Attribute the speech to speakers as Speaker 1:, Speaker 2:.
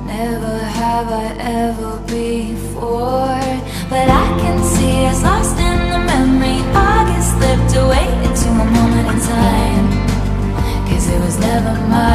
Speaker 1: Never have I ever before, but I can see us lost in the memory. I get slipped away into a moment in time, 'cause it was never mine.